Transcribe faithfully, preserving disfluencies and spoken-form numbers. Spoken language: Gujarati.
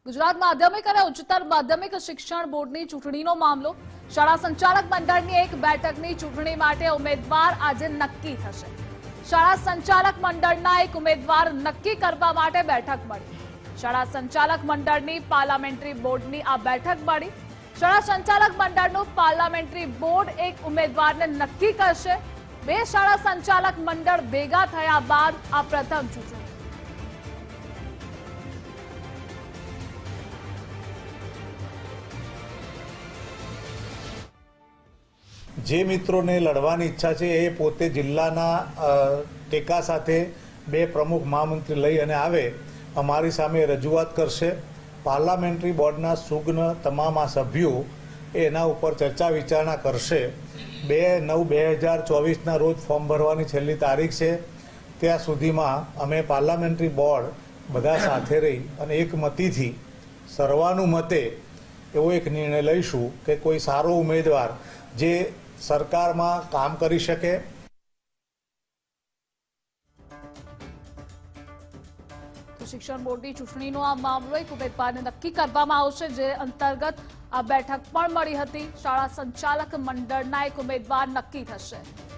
ગુજરાત માધ્યમિક અને ઉચ્ચતર માધ્યમિક શિક્ષણ બોર્ડની ચૂંટણીનો મામલો શાળા સંચાલક મંડળની એક બેઠકની ચૂંટણી માટે ઉમેદવાર આજે નક્કી થશે। શાળા સંચાલક મંડળના એક ઉમેદવાર નક્કી કરવા માટે બેઠક મળી। શાળા સંચાલક મંડળની પાર્લામેન્ટરી બોર્ડની આ બેઠક મળી। શાળા સંચાલક મંડળનું પાર્લામેન્ટરી બોર્ડ એક ઉમેદવારને નક્કી કરશે। બે શાળા સંચાલક મંડળ ભેગા થયા બાદ આ પ્રથમ ચૂંટણી। જે મિત્રોને લડવાની ઈચ્છા છે એ પોતે જિલ્લાના ટેકા સાથે બે પ્રમુખ મહામંત્રી લઈ અને આવે અમારી સામે રજૂઆત કરશે। પાર્લામેન્ટરી બોર્ડના સુગ્ન તમામ આ સભ્યો એના ઉપર ચર્ચા વિચારણા કરશે। બે નવ બે હજાર ચોવીસના રોજ ફોર્મ ભરવાની છેલ્લી તારીખ છે। ત્યાં સુધીમાં અમે પાર્લામેન્ટરી બોર્ડ બધા સાથે રહી અને એકમતીથી સર્વાનુમતે એવો એક નિર્ણય લઈશું કે કોઈ સારો ઉમેદવાર જે સરકારમાં કામ કરી શકે। શિક્ષણ બોર્ડની ચૂંટણીનો આ મામલો એક ઉમેદવારને નક્કી કરવામાં આવશે, જે અંતર્ગત આ બેઠક પણ મળી હતી। શાળા સંચાલક મંડળના એક ઉમેદવાર નક્કી થશે।